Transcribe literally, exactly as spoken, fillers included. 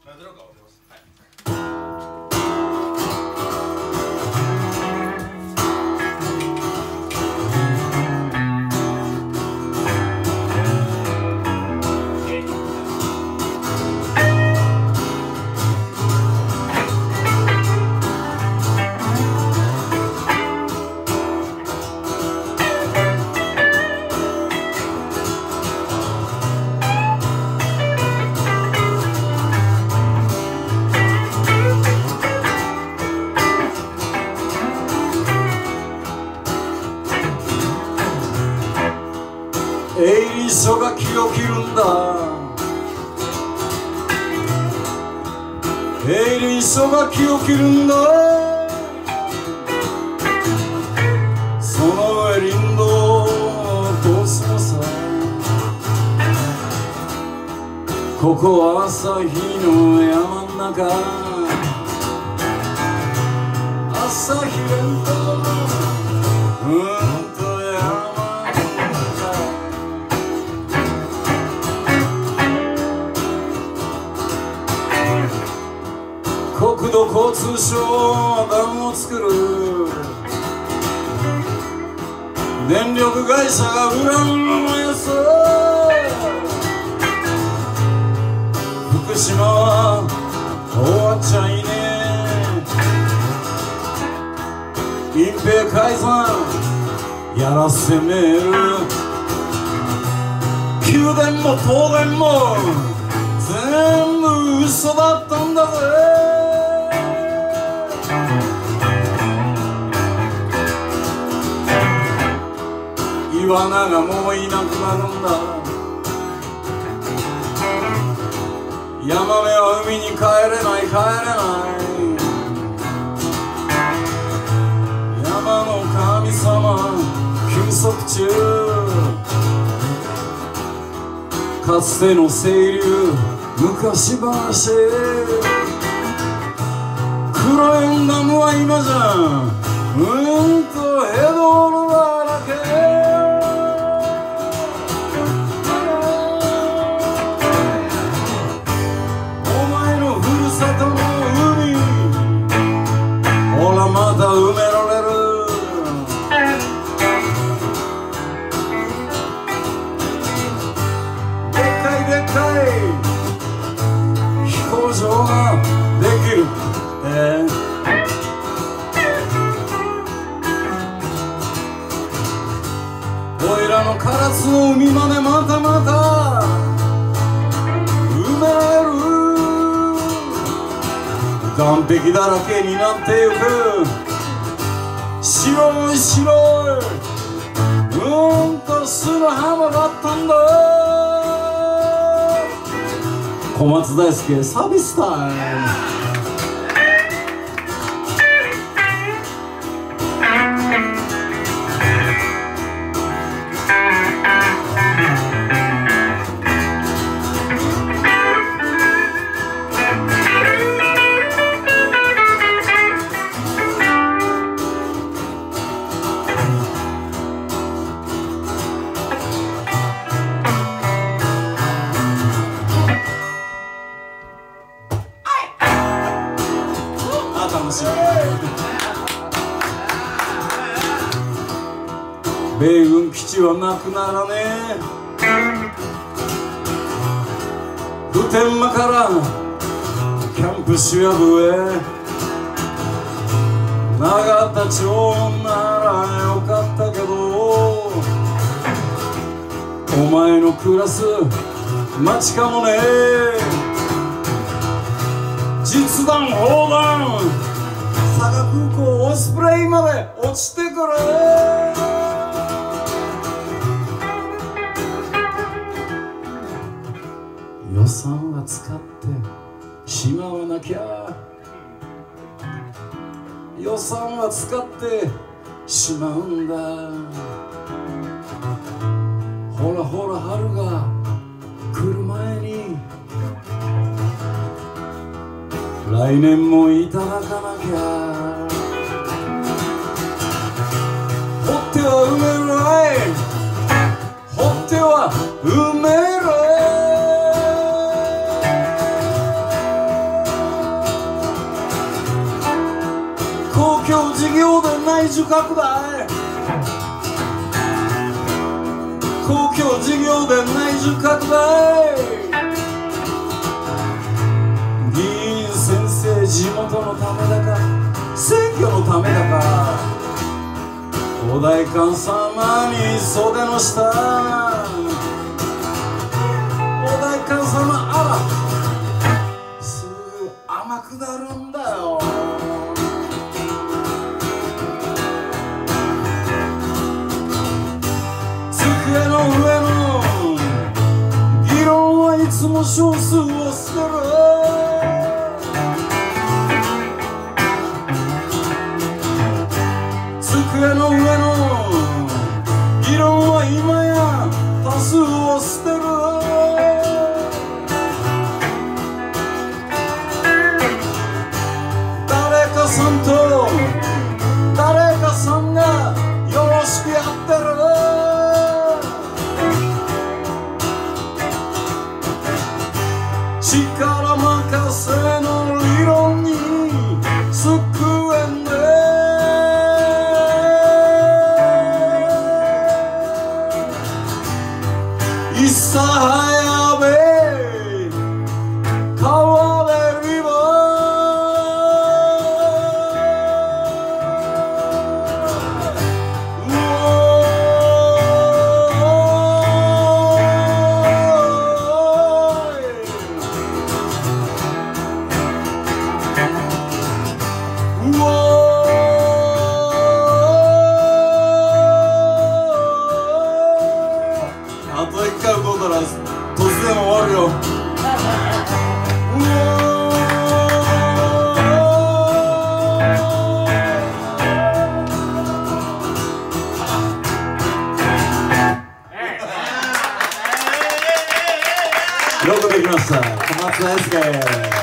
磯が木を切るんだ。鋭利磯が木を切るんだ。その上林道を通すのさ。ここは朝日の山ん中。朝日連島うんと山国土交通省はダムを作る。電力会社がウランを燃やす。福島は終わっちゃいねえ。隠蔽改ざんやらせめる。宮殿も東電も全部嘘だったんだぜ。イワナがもういなくなるんだ。ヤマメは海に帰れない帰れない。山の神様休息中。かつての清流昔話。黒いダムは今じゃうんとヘドロだらけ。また埋められる。でっかいでっかい飛行場ができるって。おいらの唐津の海までまたまた埋められる。岸壁だらけになってゆく。白い白いうんと砂浜だったんだ。小松大輔サービスタイム。米軍基地はなくならねえ。普天間からキャンプ主役へ。永田町ならよかったけど、お前の暮らす街かもね。実弾砲弾佐賀空港オスプレイまで落ちてくれ。予算は使ってしまわなきゃ。予算は使ってしまうんだ。ほらほら春が来る前に来年もいただかなきゃ。掘っては埋めるあい。掘っては埋める。 事業で内需拡大、公共事業で内需拡大、議員先生地元のためだか選挙のためだか、お代官様に袖の下、お代官様あらすぐ甘くなるんだよ。机の上の議論はいつも少数を捨てる。机の上の議論は今や多数を捨てる。誰かさんと誰かさんがよろしくやってる。力任せの理論に救えんで、いっさはやべ川べりば、うおーうおー、あと一回歌うたら突然終わるよ。うおーよくできました。小松大輔。